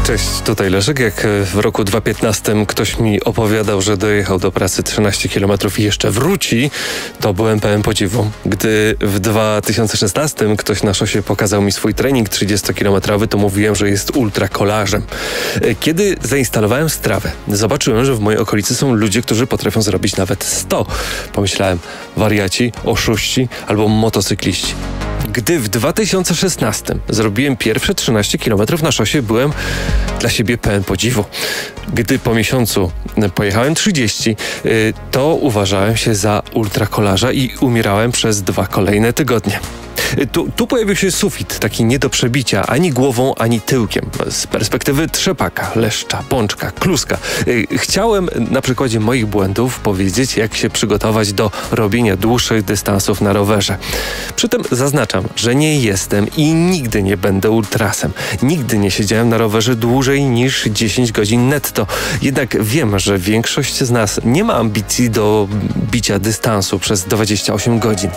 Cześć, tutaj Leszek. Jak w roku 2015 ktoś mi opowiadał, że dojechał do pracy 13 km i jeszcze wróci, to byłem pełen podziwu. Gdy w 2016 ktoś na szosie pokazał mi swój trening 30-kilometrowy, to mówiłem, że jest ultrakolarzem. Kiedy zainstalowałem Strawę, zobaczyłem, że w mojej okolicy są ludzie, którzy potrafią zrobić nawet 100. Pomyślałem, wariaci, oszuści albo motocykliści. Gdy w 2016 zrobiłem pierwsze 13 km na szosie, byłem dla siebie pełen podziwu. Gdy po miesiącu pojechałem 30, to uważałem się za ultrakolarza i umierałem przez 2 kolejne tygodnie. Tu pojawił się sufit, taki nie do przebicia ani głową, ani tyłkiem. Z perspektywy trzepaka, leszcza, pączka, kluska. Chciałem na przykładzie moich błędów powiedzieć, jak się przygotować do robienia dłuższych dystansów na rowerze. Przy tym zaznaczam, że nie jestem i nigdy nie będę ultrasem. Nigdy nie siedziałem na rowerze dłużej niż 10 godzin netto. Jednak wiem, że większość z nas nie ma ambicji do bicia dystansu przez 28 godzin.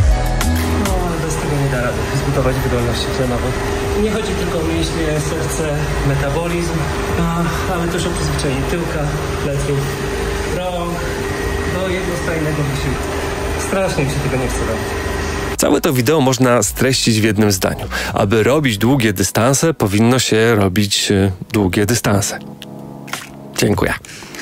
Zbudować wydolność tlenową. Nie chodzi tylko o mięśnie, serce, metabolizm, ale też o przyzwyczajenie tyłka, pleców, rąk do jednostajnego wysiłku. Strasznie mi się tego nie chce robić. Całe to wideo można streścić w jednym zdaniu. Aby robić długie dystanse, powinno się robić długie dystanse. Dziękuję.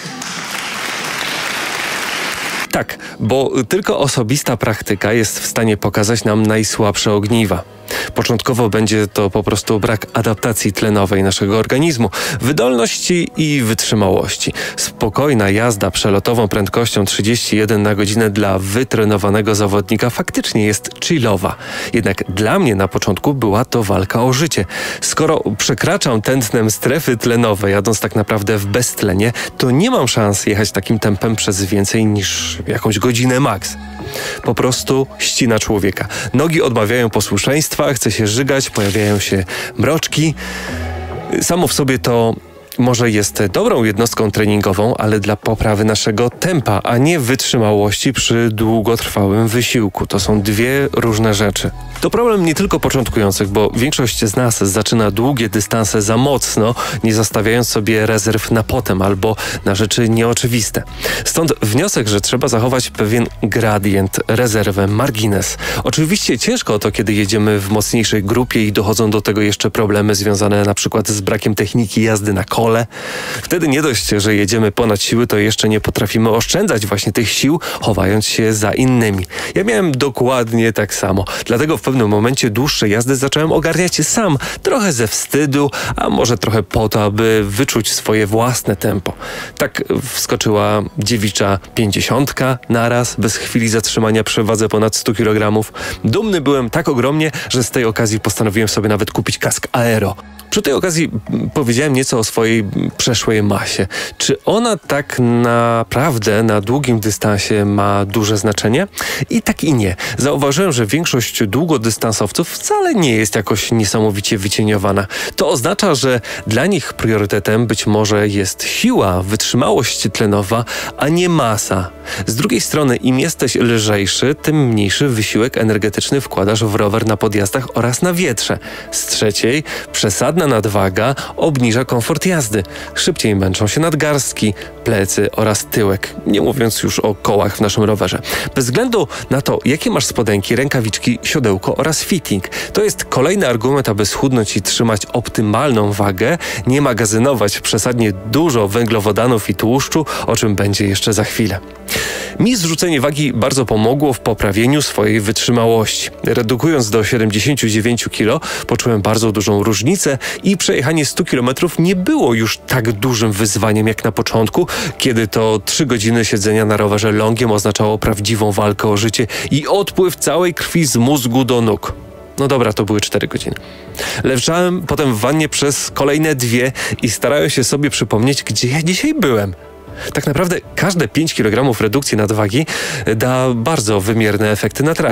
Tak, bo tylko osobista praktyka jest w stanie pokazać nam najsłabsze ogniwa. Początkowo będzie to po prostu brak adaptacji tlenowej naszego organizmu, wydolności i wytrzymałości. Spokojna jazda przelotową prędkością 31 na godzinę dla wytrenowanego zawodnika faktycznie jest chillowa. Jednak dla mnie na początku była to walka o życie. Skoro przekraczam tętnem strefy tlenowe, jadąc tak naprawdę w beztlenie, to nie mam szans jechać takim tempem przez więcej niż jakąś godzinę max. Po prostu ścina człowieka. Nogi odmawiają posłuszeństwa, chce się żygać, pojawiają się mroczki. Samo w sobie to może jest dobrą jednostką treningową, ale dla poprawy naszego tempa, a nie wytrzymałości przy długotrwałym wysiłku. To są dwie różne rzeczy. To problem nie tylko początkujących, bo większość z nas zaczyna długie dystanse za mocno, nie zostawiając sobie rezerw na potem albo na rzeczy nieoczywiste. Stąd wniosek, że trzeba zachować pewien gradient, rezerwę, margines. Oczywiście ciężko o to, kiedy jedziemy w mocniejszej grupie i dochodzą do tego jeszcze problemy związane na przykład z brakiem techniki jazdy na kole. Wtedy nie dość, że jedziemy ponad siły, to jeszcze nie potrafimy oszczędzać właśnie tych sił, chowając się za innymi. Ja miałem dokładnie tak samo. Dlatego w pewnym momencie dłuższe jazdy zacząłem ogarniać sam, trochę ze wstydu, a może trochę po to, aby wyczuć swoje własne tempo. Tak wskoczyła dziewicza 50 naraz, bez chwili zatrzymania przy wadze ponad 100 kg. Dumny byłem tak ogromnie, że z tej okazji postanowiłem sobie nawet kupić kask aero. Przy tej okazji powiedziałem nieco o swojej przeszłej masie. Czy ona tak naprawdę na długim dystansie ma duże znaczenie? I tak i nie. Zauważyłem, że większość długodystansowców wcale nie jest jakoś niesamowicie wycieniowana. To oznacza, że dla nich priorytetem być może jest siła, wytrzymałość tlenowa, a nie masa. Z drugiej strony, im jesteś lżejszy, tym mniejszy wysiłek energetyczny wkładasz w rower na podjazdach oraz na wietrze. Z trzeciej, przesadna nadwaga obniża komfort jazdy. Szybciej męczą się nadgarstki, plecy oraz tyłek, nie mówiąc już o kołach w naszym rowerze. Bez względu na to, jakie masz spodenki, rękawiczki, siodełko oraz fitting. To jest kolejny argument, aby schudnąć i trzymać optymalną wagę, nie magazynować przesadnie dużo węglowodanów i tłuszczu, o czym będzie jeszcze za chwilę. Mi zrzucenie wagi bardzo pomogło w poprawieniu swojej wytrzymałości. Redukując do 79 kg, poczułem bardzo dużą różnicę i przejechanie 100 km nie było już tak dużym wyzwaniem jak na początku, kiedy to 3 godziny siedzenia na rowerze longiem oznaczało prawdziwą walkę o życie i odpływ całej krwi z mózgu do nóg. No dobra, to były 4 godziny. Leżałem potem w wannie przez kolejne 2 i starałem się sobie przypomnieć, gdzie ja dzisiaj byłem. Tak naprawdę każde 5 kg redukcji nadwagi da bardzo wymierne efekty na trasie.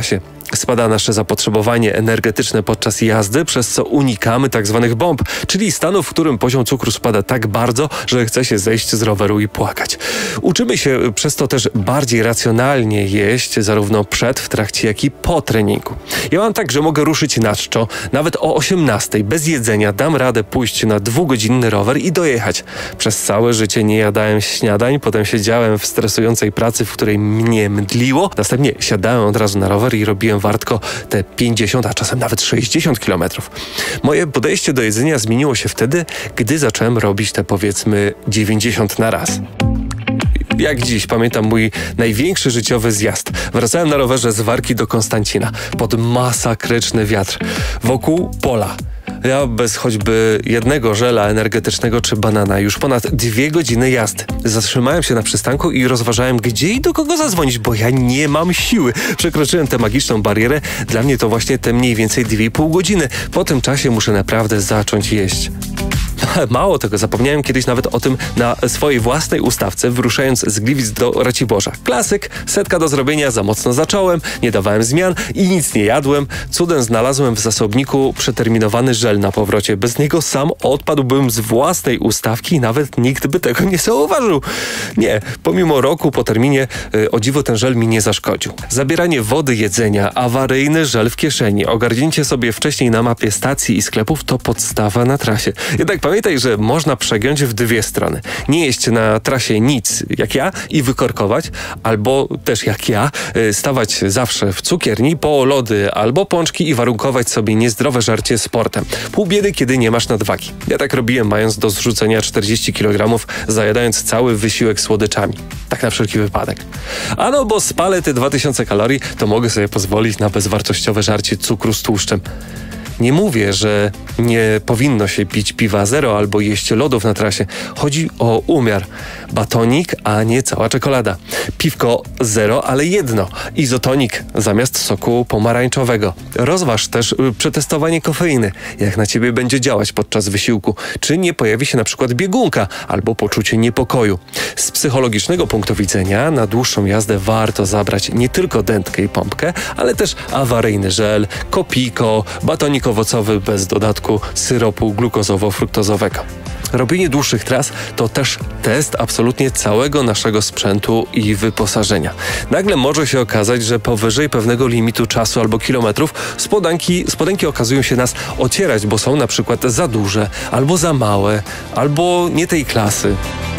Spada nasze zapotrzebowanie energetyczne podczas jazdy, przez co unikamy tzw. bomb, czyli stanu, w którym poziom cukru spada tak bardzo, że chce się zejść z roweru i płakać. Uczymy się przez to też bardziej racjonalnie jeść, zarówno przed, w trakcie, jak i po treningu. Ja mam tak, że mogę ruszyć na czczo, nawet o 18:00, bez jedzenia dam radę pójść na 2-godzinny rower i dojechać. Przez całe życie nie jadałem śniadań, potem siedziałem w stresującej pracy, w której mnie mdliło, następnie siadałem od razu na rower i robiłem wartko te 50, a czasem nawet 60 kilometrów. Moje podejście do jedzenia zmieniło się wtedy, gdy zacząłem robić te powiedzmy 90 na raz. Jak dziś pamiętam mój największy życiowy zjazd. Wracałem na rowerze z Warki do Konstancina pod masakryczny wiatr. Wokół pola. Ja bez choćby jednego żela energetycznego czy banana już ponad 2 godziny jazdy. Zatrzymałem się na przystanku i rozważałem, gdzie i do kogo zadzwonić, bo ja nie mam siły. Przekroczyłem tę magiczną barierę. Dla mnie to właśnie te mniej więcej 2,5 godziny. Po tym czasie muszę naprawdę zacząć jeść. Mało tego, zapomniałem kiedyś nawet o tym na swojej własnej ustawce, wyruszając z Gliwic do Raciborza. Klasyk, 100 do zrobienia, za mocno zacząłem, nie dawałem zmian i nic nie jadłem. Cudem znalazłem w zasobniku przeterminowany żel na powrocie. Bez niego sam odpadłbym z własnej ustawki i nawet nikt by tego nie zauważył. Nie, pomimo roku po terminie, o dziwo ten żel mi nie zaszkodził. Zabieranie wody, jedzenia, awaryjny żel w kieszeni, ogarnięcie sobie wcześniej na mapie stacji i sklepów to podstawa na trasie. Jednak pamiętaj, że można przegiąć w dwie strony. Nie jeść na trasie nic, jak ja, i wykorkować, albo też jak ja, stawać zawsze w cukierni po lody albo pączki i warunkować sobie niezdrowe żarcie sportem. Pół biedy, kiedy nie masz nadwagi. Ja tak robiłem, mając do zrzucenia 40 kg, zajadając cały wysiłek słodyczami. Tak na wszelki wypadek. A no, bo spalę te 2000 kalorii, to mogę sobie pozwolić na bezwartościowe żarcie cukru z tłuszczem. Nie mówię, że nie powinno się pić piwa zero albo jeść lodów na trasie. Chodzi o umiar. Batonik, a nie cała czekolada. Piwko zero, ale jedno. Izotonik zamiast soku pomarańczowego. Rozważ też przetestowanie kofeiny. Jak na ciebie będzie działać podczas wysiłku. Czy nie pojawi się na przykład biegunka albo poczucie niepokoju. Z psychologicznego punktu widzenia na dłuższą jazdę warto zabrać nie tylko dętkę i pompkę, ale też awaryjny żel, kopiko, batonik owocowy bez dodatku syropu glukozowo-fruktozowego. Robienie dłuższych tras to też test absolutnie całego naszego sprzętu i wyposażenia. Nagle może się okazać, że powyżej pewnego limitu czasu albo kilometrów spodenki okazują się nas ocierać, bo są na przykład za duże, albo za małe, albo nie tej klasy.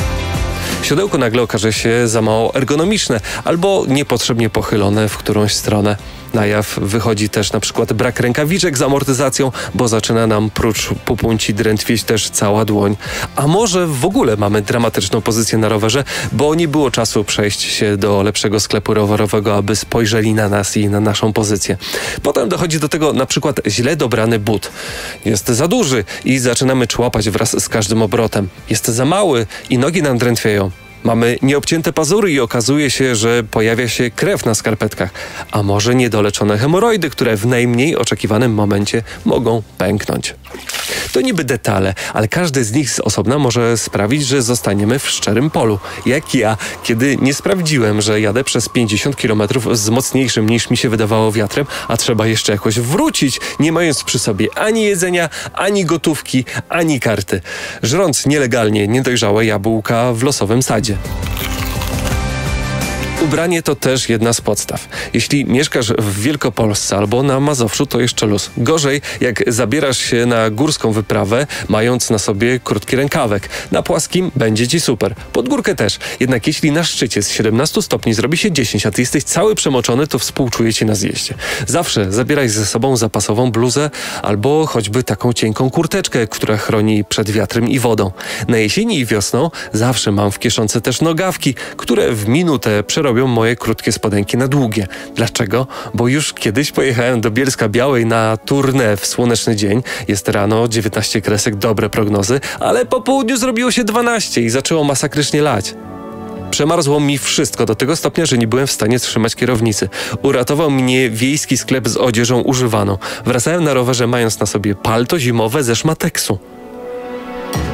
Siodełko nagle okaże się za mało ergonomiczne albo niepotrzebnie pochylone w którąś stronę. Na jaw wychodzi też na przykład brak rękawiczek z amortyzacją, bo zaczyna nam prócz pupunci drętwieć też cała dłoń. A może w ogóle mamy dramatyczną pozycję na rowerze, bo nie było czasu przejść się do lepszego sklepu rowerowego, aby spojrzeli na nas i na naszą pozycję. Potem dochodzi do tego na przykład źle dobrany but. Jest za duży i zaczynamy człapać wraz z każdym obrotem. Jest za mały i nogi nam drętwieją. Mamy nieobcięte pazury i okazuje się, że pojawia się krew na skarpetkach, a może niedoleczone hemoroidy, które w najmniej oczekiwanym momencie mogą pęknąć. To niby detale, ale każdy z nich z osobna może sprawić, że zostaniemy w szczerym polu. Jak ja, kiedy nie sprawdziłem, że jadę przez 50 km z mocniejszym niż mi się wydawało wiatrem, a trzeba jeszcze jakoś wrócić, nie mając przy sobie ani jedzenia, ani gotówki, ani karty. Żrąc nielegalnie niedojrzałe jabłka w losowym sadzie. Ubranie to też jedna z podstaw. Jeśli mieszkasz w Wielkopolsce albo na Mazowszu, to jeszcze luz. Gorzej, jak zabierasz się na górską wyprawę, mając na sobie krótki rękawek. Na płaskim będzie ci super. Pod górkę też. Jednak jeśli na szczycie z 17 stopni zrobi się 10, a ty jesteś cały przemoczony, to współczuję ci na zjeździe. Zawsze zabieraj ze sobą zapasową bluzę albo choćby taką cienką kurteczkę, która chroni przed wiatrem i wodą. Na jesieni i wiosną zawsze mam w kieszonce też nogawki, które w minutę przerobią moje krótkie spodenki na długie. Dlaczego? Bo już kiedyś pojechałem do Bielska-Białej na tournée w słoneczny dzień. Jest rano, 19 kresek, dobre prognozy, ale po południu zrobiło się 12 i zaczęło masakrycznie lać. Przemarzło mi wszystko do tego stopnia, że nie byłem w stanie trzymać kierownicy. Uratował mnie wiejski sklep z odzieżą używaną. Wracałem na rowerze, mając na sobie palto zimowe ze szmateksu.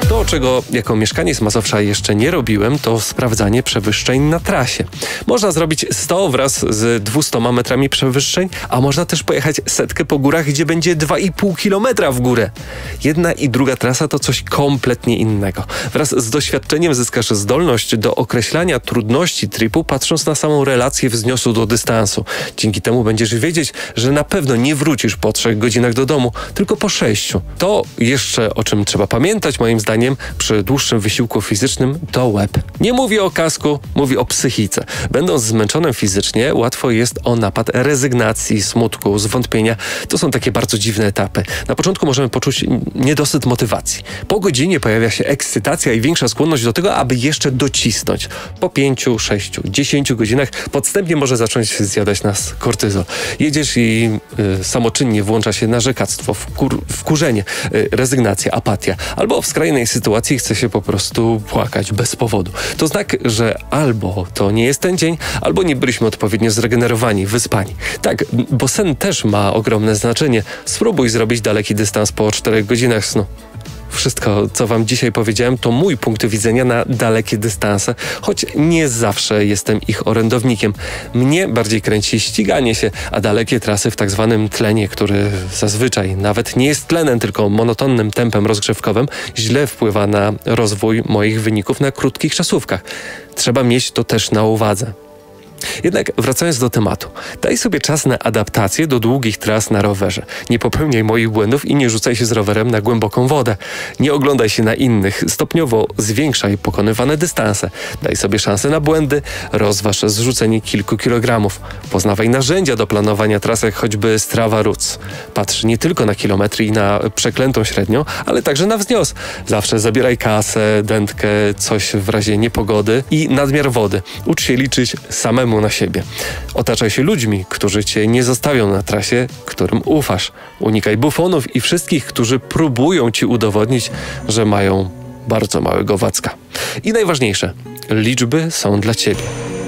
To, czego jako mieszkaniec Mazowsza jeszcze nie robiłem, to sprawdzanie przewyższeń na trasie. Można zrobić 100 wraz z 200 metrami przewyższeń, a można też pojechać 100 po górach, gdzie będzie 2,5 kilometra w górę. Jedna i druga trasa to coś kompletnie innego. Wraz z doświadczeniem zyskasz zdolność do określania trudności tripu, patrząc na samą relację wzniosu do dystansu. Dzięki temu będziesz wiedzieć, że na pewno nie wrócisz po 3 godzinach do domu, tylko po 6. To jeszcze, o czym trzeba pamiętać, moim zdaniem, przy dłuższym wysiłku fizycznym, to łeb. Nie mówię o kasku, mówię o psychice. Będąc zmęczonym fizycznie, łatwo jest o napad rezygnacji, smutku, zwątpienia. To są takie bardzo dziwne etapy. Na początku możemy poczuć niedosyt motywacji. Po godzinie pojawia się ekscytacja i większa skłonność do tego, aby jeszcze docisnąć. Po 5, 6, 10 godzinach podstępnie może zacząć zjadać nas kortyzol. Jedziesz i samoczynnie włącza się narzekactwo, wkurzenie, rezygnacja, apatia. Albo w skrajnej sytuacji chce się po prostu płakać bez powodu. To znak, że albo to nie jest ten dzień, albo nie byliśmy odpowiednio zregenerowani, wyspani. Tak, bo sen też ma ogromne znaczenie. Spróbuj zrobić daleki dystans po 4 godzinach snu. Wszystko, co wam dzisiaj powiedziałem, to mój punkt widzenia na dalekie dystanse, choć nie zawsze jestem ich orędownikiem. Mnie bardziej kręci ściganie się, a dalekie trasy w tak zwanym tlenie, który zazwyczaj nawet nie jest tlenem, tylko monotonnym tempem rozgrzewkowym, źle wpływa na rozwój moich wyników na krótkich czasówkach. Trzeba mieć to też na uwadze. Jednak wracając do tematu, daj sobie czas na adaptację do długich tras na rowerze. Nie popełniaj moich błędów i nie rzucaj się z rowerem na głęboką wodę. Nie oglądaj się na innych, stopniowo zwiększaj pokonywane dystanse. Daj sobie szansę na błędy, rozważ zrzucenie kilku kilogramów. Poznawaj narzędzia do planowania trasy, jak choćby Strava Routes. Patrz nie tylko na kilometry i na przeklętą średnią, ale także na wznios. Zawsze zabieraj kasę, dętkę, coś w razie niepogody i nadmiar wody. Ucz się liczyć samemu na siebie. Otaczaj się ludźmi, którzy cię nie zostawią na trasie, którym ufasz. Unikaj bufonów i wszystkich, którzy próbują ci udowodnić, że mają bardzo małego wacka. I najważniejsze, liczby są dla ciebie.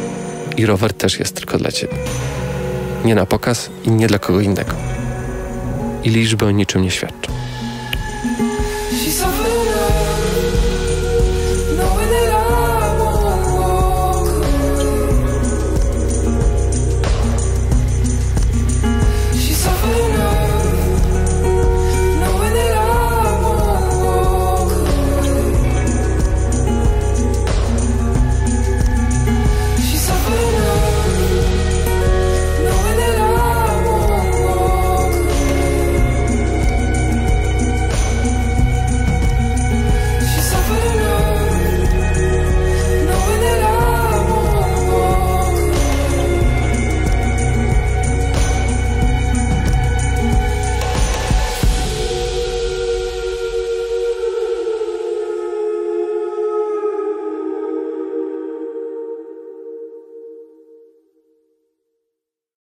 I rower też jest tylko dla ciebie. Nie na pokaz i nie dla kogo innego. I liczby o niczym nie świadczą.